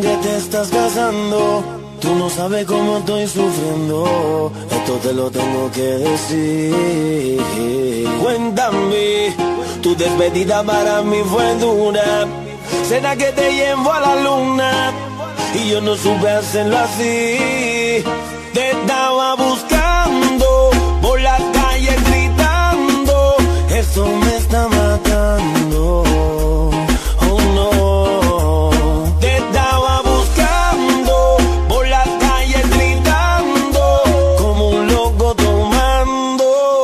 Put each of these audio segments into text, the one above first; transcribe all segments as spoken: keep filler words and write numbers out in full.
que te estás casando. Tú no sabes cómo estoy sufriendo, esto te lo tengo que decir. Cuéntame, tu despedida para mí fue dura. Será que te llevo a la luna y yo no supe hacerlo así. Te estaba buscando por las calles gritando, eso me está matando. Oh no. Te estaba buscando por las calles gritando como un loco tomando.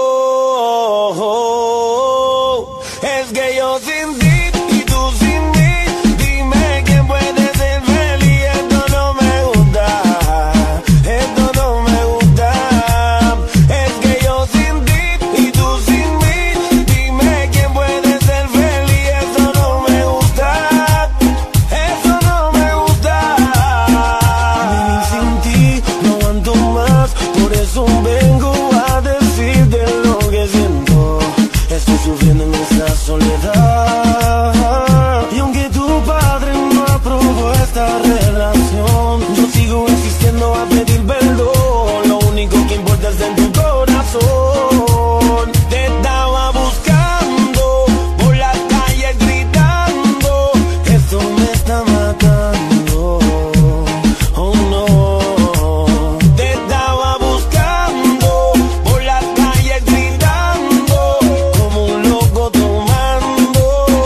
Es que yo sin ti y tú sin mí, dime quién puede ser feliz. Esto no me gusta, esto no me gusta. Es que yo sin ti y tú sin mí, dime quién puede ser feliz. Esto no me gusta, esto no me gusta. Vivir sin ti no aguanto más, por eso vengo a decirte lo que siento. Estoy sufriendo en esta soledad, y aunque tu padre no aprobó esta relación, yo sigo insistiendo a pedir perdón. Lo único que importa es en tu corazón. Te estaba buscando por las calles gritando, esto me está matando. Oh no. Te estaba buscando por las calles gritando como un loco tomando.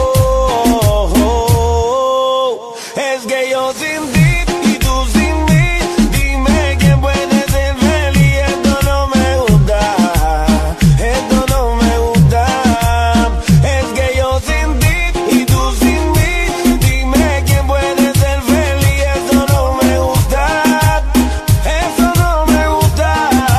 Es que yo sin ti y tú sin mí, dime quién puede ser feliz. Esto no me gusta, esto no me gusta. Es que yo sin ti y tú sin mí, dime quién puede ser feliz. Esto no me gusta, esto no me gusta.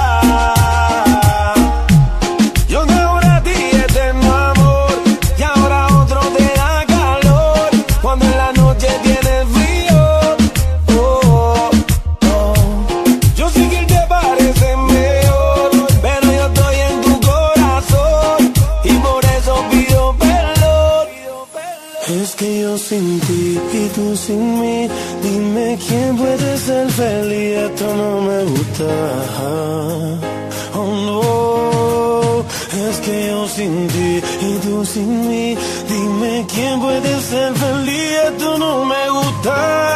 Yo ahora a ti eterno amor, y ahora otro te da calor cuando en la noche tienes frío. Oh, oh. Yo sé que él te parece mejor, pero yo estoy en tu corazón y por eso pido perdón. Es que yo sin ti y tú sin mí, dime quién puede ser feliz. Esto no me gusta. Oh no. Es que yo sin ti y tú sin mí, dime quién puede ser feliz. Esto no me gusta.